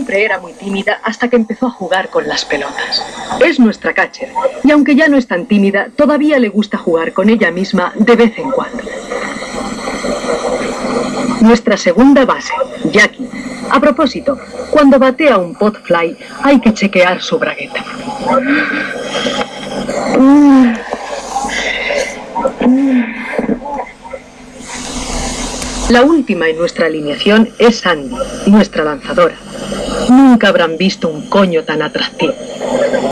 siempre era muy tímida hasta que empezó a jugar con las pelotas. Es nuestra catcher, y aunque ya no es tan tímida, todavía le gusta jugar con ella misma de vez en cuando. Nuestra segunda base, Jackie. A propósito, cuando batea un pot fly, hay que chequear su bragueta. La última en nuestra alineación es Sandy, nuestra lanzadora. Nunca habrán visto un coño tan atractivo.